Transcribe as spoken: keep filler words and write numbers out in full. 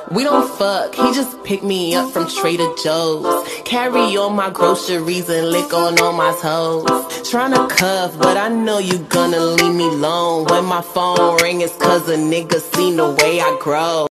We don't fuck, he just picked me up from Trader Joe's. Carry all my groceries and lick on all my toes. Tryna cuff, but I know you gonna leave me alone. When my phone ring, it's cause a nigga seen the way I grow.